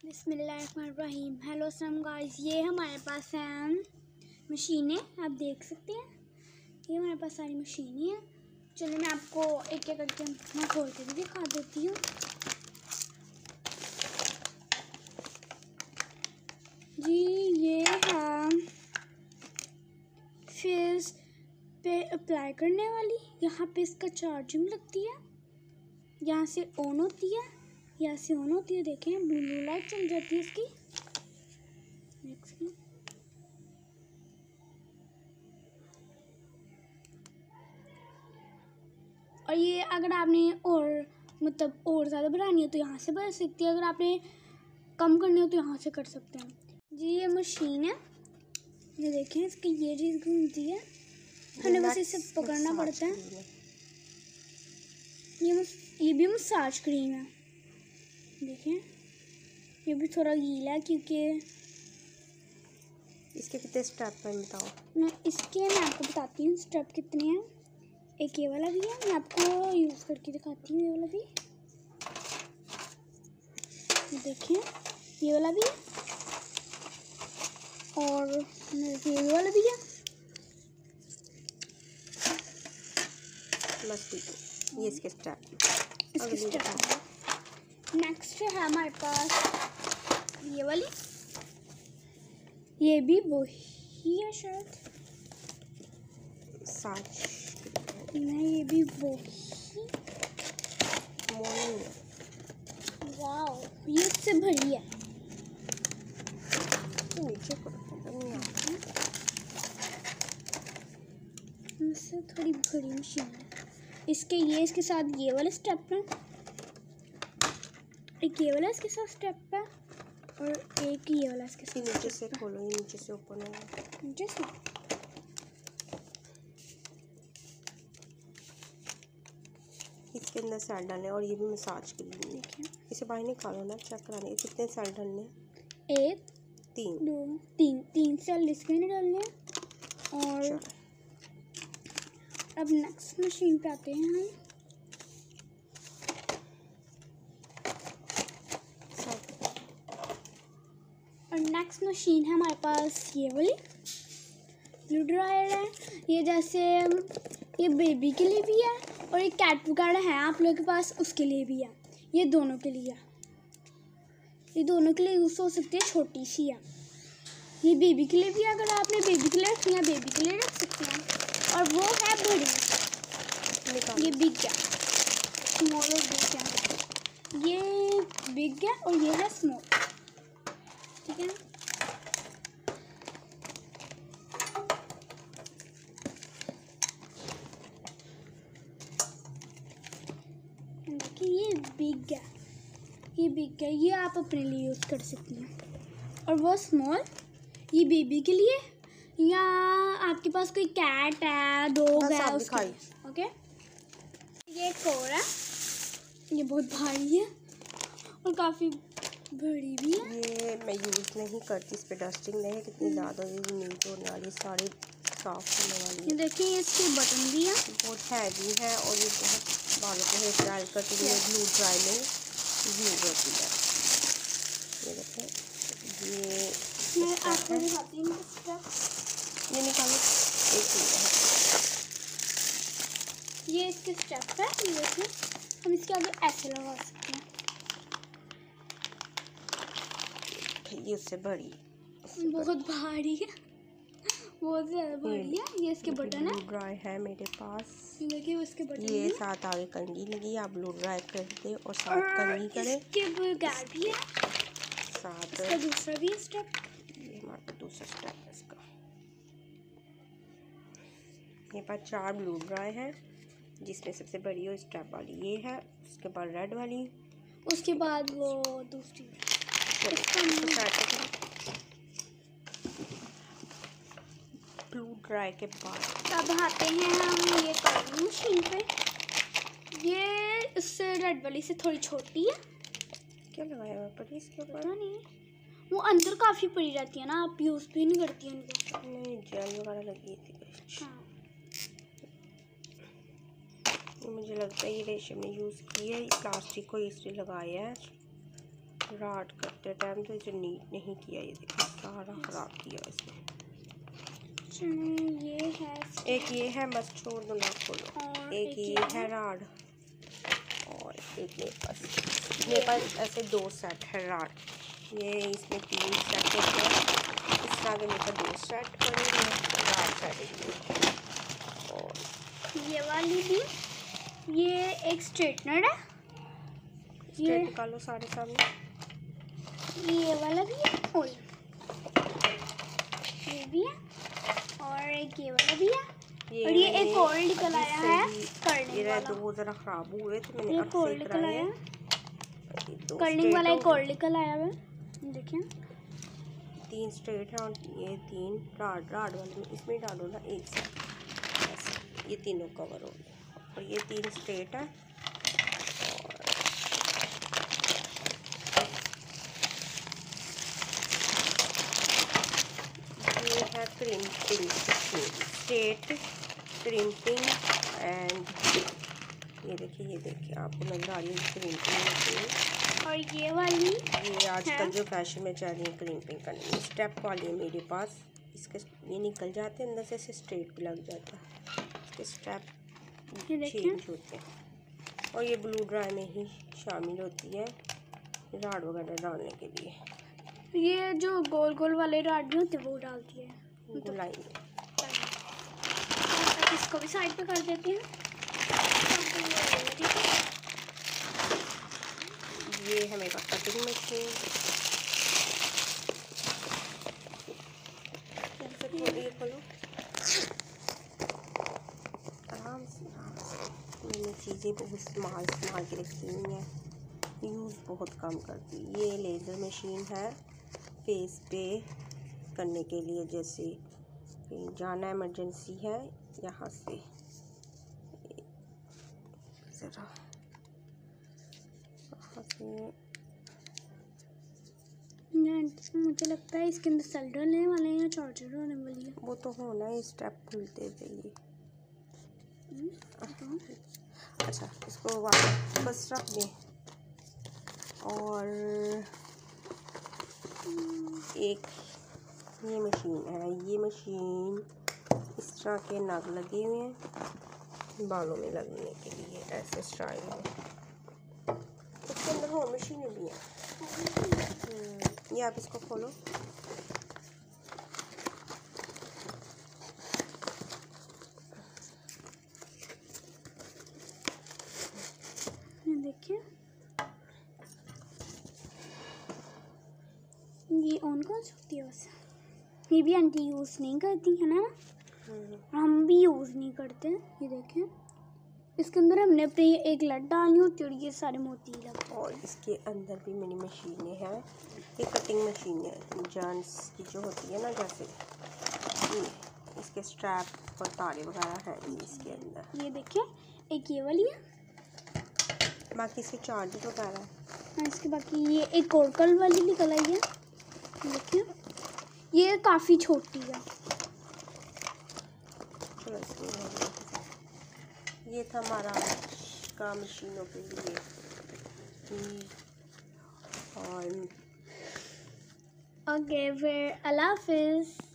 बिस्मिल्लाहिर्रहमानिर्रहीम। हेलो अस्सलाम गाइस, ये हमारे पास हैं मशीनें, आप देख सकते हैं। ये हमारे पास सारी मशीनें हैं। चलिए मैं आपको एक एक करके मैं खोल के भी दिखा देती हूँ। जी ये है फेस पे अप्लाई करने वाली। यहाँ पे इसका चार्जिंग लगती है, यहाँ से ऑन होती है, यहाँ से ऑन होती है। देखें ब्लू लाइट चल जाती है इसकी। और ये अगर आपने और मतलब और ज़्यादा बढ़ानी हो तो यहाँ से बढ़ा सकती है, अगर आपने कम करनी हो तो यहाँ से कर सकते हैं। जी ये मशीन है, ये देखें इसकी ये चीज़ घूमती है, हमें बस इसे पकड़ना पड़ता है। ये भी मसाज क्रीम है। देखें ये भी थोड़ा गीला है क्योंकि इसके कितने स्टेप हैं बताओ। मैं आपको बताती हूँ स्टेप कितने हैं। एक ये वाला भी है, मैं आपको यूज़ करके दिखाती हूँ। ये वाला भी, देखें ये वाला भी है, और ये वाला भी है। ये इसके स्टेप। नेक्स्ट है हमारे पास ये वाली, ये भी वही है शायद, नहीं ये भी वही। वाओ ये इससे भरी है। नीचे इससे थोड़ी भरी मशीन है। इसके साथ ये वाला स्टेप है, एक ये वाला इसके साथ स्टेप है, और एक ये वाला इसके साथ। नीचे से खोलो, ये नीचे से ओपन होगा। नीचे से इसके अंदर सेल डालने, और ये भी मसाज के लिए। देखिए इसे बाहर निकालो ना, चेक कराने कितने सेल डालने। 1 2 3 सेल इसके में डालने हैं। और अब नेक्स्ट मशीन पे आते हैं हम। और नेक्स्ट मशीन है हमारे पास ये वाली ब्लू ड्रायर है। ये जैसे ये बेबी के लिए भी है, और एक कैट वगैरह है आप लोगों के पास उसके लिए भी है। ये दोनों के लिए यूज़ हो सकती है, छोटी सी है। ये बेबी के लिए भी है, अगर आपने बेबी के लिए रखनी है बेबी के लिए रख सकते हैं। और वो है बड़ी, ये बिग है, स्मॉल और बिग है। ये बिग है और ये है स्मॉल, ठीक है। देखिए ये बिग है, ये आप अपने लिए यूज़ कर सकती हैं। और वो स्मॉल, ये बेबी के लिए, या आपके पास कोई कैट है, डॉग है उसके लिए। ओके ये एक और है, ये बहुत भारी है और काफ़ी बड़ी भी है। ये मैं यूज़ नहीं करती, इस पे डस्टिंग नहीं है, कितनी ज़्यादा नीट होने वाली, सारी साफ होने वाली है। देखिए इसके बटन भी है, बहुत हैवी है, और ये बहुत बालों को हेयर स्टाइल करती है, ब्लू ड्राई में यूज़ होती है। ये देखें, ये मैं आपको दिखाती हूँ। ये निकालो, एक ये इसके स्टेप है। ये देखिए हम इसके आगे ऐसे लगा सकते हैं। ये उससे बड़ी, बहुत भारी है, बहुत ज़्यादा भारी है। ये इसके बटन है, ब्लू ड्राई है मेरे पास। देखिए उसके बटन ये साथ आगे कंघी लगी, आप ब्लू ड्राई कर दे और साथ कंघी करें। इसके बगैर भी है, साथ इसका दूसरा भी स्टेप। ये हमारा दूसरा स्टेप है इसका। ये पास 4 ब्लू ड्राई है, जिसमें सबसे बड़ी हो स्टेप वाली ये है, उसके बाद रेड वाली, उसके बाद वो दूसरी। ब्लू ड्राई के बाद अब आते हैं हम ये कर्लिंग मशीन पे। ये इससे रेड वाली से थोड़ी छोटी है। क्या लगाया हुआ पर इसके ऊपर? पता नहीं, वो अंदर काफ़ी पड़ी रहती है ना, आप यूज़ भी नहीं करती हैं उनको। नहीं जेल वगैरह लगी थी। हाँ मुझे लगता है ये रेशम ने यूज़ की है, प्लास्टिक को इसलिए लगाया है। राड करते टाइम तो इसे नीट नहीं किया, ये देखिए सारा ख़राब किया इसमें। ये है एक ये है, बस छोड़ दो ना खोलो। और एक ये है राड और एक मेरे पास ऐसे 2 सेट है राड। ये इसमें 3 सेट होते हैं, इस तरह के मेरे पास 2 सेट पड़े हैं राड सेट। और ये वाली भी, ये एक स्ट्रेटनर है, ये निकालो सारे सामने। ये वाला भी है और ये भी है और एक ये वाला भी है और ये एक और निकल आया है कर्लिंग वाला। दो जरा खराब हुए तो मैंने एक और निकल आया है कर्लिंग वाला, एक और निकल आया है, देखिए 3 स्ट्रेट है और ये 3 राड वाले में इसमें डालो ना एक साथ, ये तीनों कवर हो गए। और ये 3 स्ट्रेट है और ये है क्रिम्पिंग स्ट्रेट क्रिम्पिंग एंड ये देखिए आपको नजर आ रही है क्रिम्पिंग। और ये वाली, ये आजकल जो फैशन में चल रही है क्रिम्पिंग करनी है, स्टेप वाली है मेरे पास। इसके ये निकल जाते हैं अंदर से स्ट्रेट भी लग जाता है, इसके स्टेप चेंज होते हैं। और ये ब्लू ड्राई में ही शामिल होती है राड वगैरह डालने के लिए। ये जो गोल गोल वाले राड नहीं होते वो डालती है गुलाई। इसको भी साइड पे कर देते हैं। ये है मेरे पास कटिंग मशीन। ये खोलो आराम से। मैंने चीज़ें बहुत संभाल के रखी हुई हैं, यूज़ बहुत कम करती। ये लेज़र मशीन है फेस पे करने के लिए, जैसे कहीं जाना इमरजेंसी है यहाँ से ज़रा मुझे लगता है इसके अंदर सेल डलने वाले हैं या चार्जर होने वाली है। वो तो होना है, स्टेप खुलते चाहिए। अच्छा इसको वापस रख दें और एक ये मशीन है। ये मशीन इस तरह के नग लगे हुए हैं बालों में लगने के लिए, ऐसे स्टाइल में। इसके अंदर और मशीनें भी हैं। ये आप इसको खोलो। देखिए ये ऑन कौन सी होती है वैसे? ये भी आंटी यूज़ नहीं करती है ना, हम भी यूज़ नहीं करते। ये देखें इसके अंदर हमने अपनी एक लट डालनी होती है और ये सारे मोती लगते हैं। और इसके अंदर भी मिनी मशीनें हैं। ये कटिंग मशीन है जेंट्स की जो होती है ना, जैसे ये इसके स्ट्रैप और तारे वगैरह हैं इसके अंदर। ये देखिए एक ये वाली है, बाकी इसके चार्जर वगैरह है। हाँ इसके बाकी ये एक कोरकल वाली निकल आई है। देखिए ये काफ़ी छोटी है। चलो ये था हमारा का मशीनों के लिए। और ओके फिर अल्लाह हाफिज़।